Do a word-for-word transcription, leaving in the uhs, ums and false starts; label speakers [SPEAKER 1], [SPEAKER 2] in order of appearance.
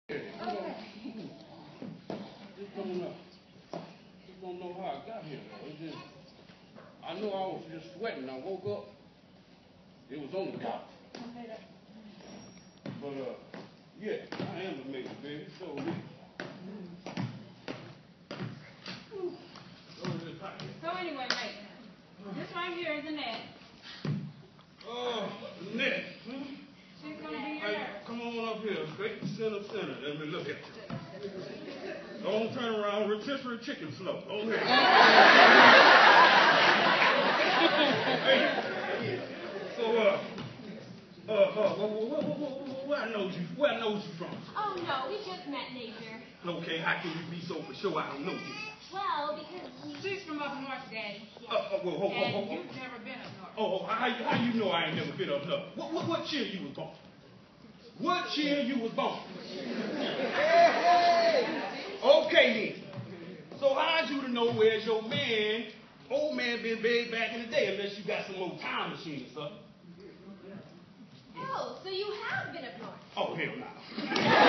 [SPEAKER 1] Okay. Just don't know. Just don't know how I got here though. It's just I know I was just sweating. I woke up. It was on the couch. But uh yeah, I am a major baby, so we
[SPEAKER 2] So anyway, mate, this right here is Annette.
[SPEAKER 1] Oh, Annette. Hmm?
[SPEAKER 2] She's gonna be your
[SPEAKER 1] Hey,
[SPEAKER 2] nurse.
[SPEAKER 1] come on up here, straight to center center. Let me look at you. Don't turn around, rotisserie chicken slow. Okay. Hey, so uh, uh, uh, where, where, where I know you, where I know you from?
[SPEAKER 3] Oh no, we just met nature.
[SPEAKER 1] Okay, how can you be so for sure I don't know you?
[SPEAKER 3] Well, because we...
[SPEAKER 2] She's from up north, Daddy.
[SPEAKER 1] Uh, uh, well, hold, hold,
[SPEAKER 2] And
[SPEAKER 1] hold, hold.
[SPEAKER 2] you've never been up north.
[SPEAKER 1] Oh, oh, how, you- how you know I ain't never been up north? What, what, what year you was born? What year you was born? Okay then. So how'd you to know where's your man, old man been buried back in the day unless you got some old time machine or something?
[SPEAKER 3] Oh, so you have been up north.
[SPEAKER 1] Oh, hell no.